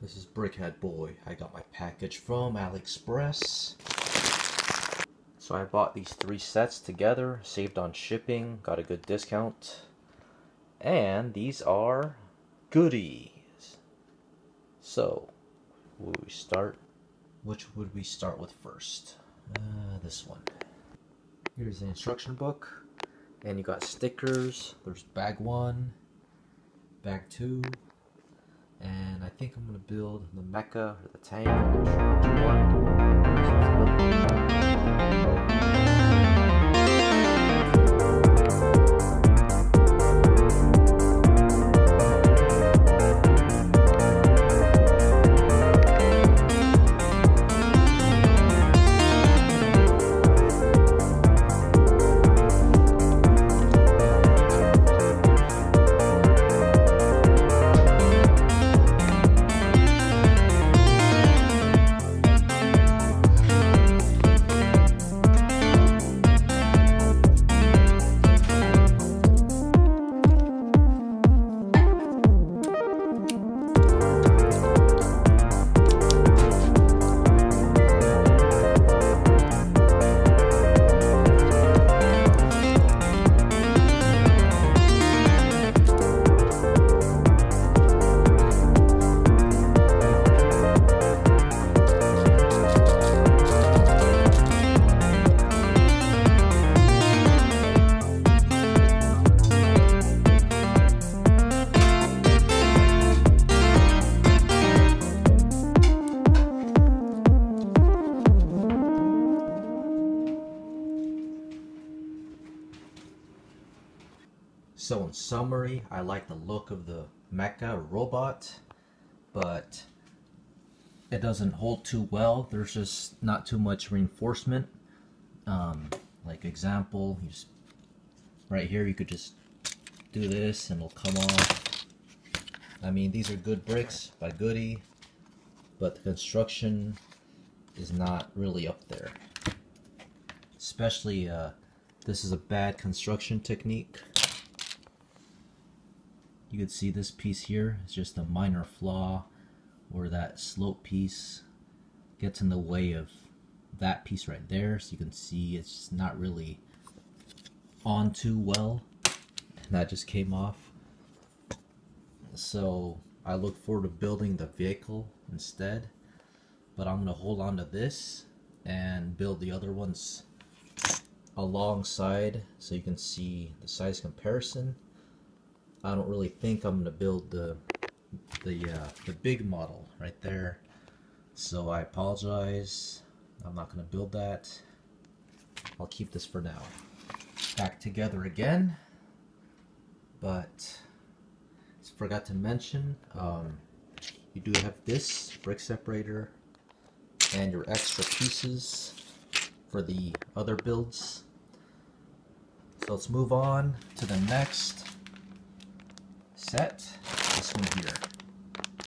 This is Brickhead Boy. I got my package from AliExpress. So I bought these 3 sets together, saved on shipping, got a good discount. And these are goodies. So, will we start? Which would we start with first? This one. Here's the instruction book. And you got stickers. There's bag 1, bag 2. And I think I'm going to build the mecha or the tank. So in summary, I like the look of the mecha robot, but it doesn't hold too well. There's just not too much reinforcement. Like example, right here you could just do this and it'll come off. I mean, these are good bricks by Goody, but the construction is not really up there. Especially, this is a bad construction technique. You can see this piece here is just a minor flaw where that slope piece gets in the way of that piece right there. So you can see it's not really on too well, and that just came off. So I look forward to building the vehicle instead, but I'm gonna hold on to this and build the other ones alongside so you can see the size comparison. I don't really think I'm gonna build the big model right there, so I apologize. I'm not gonna build that. I'll keep this for now. Back together again, but forgot to mention, you do have this brick separator and your extra pieces for the other builds. So let's move on to the next set, this one here.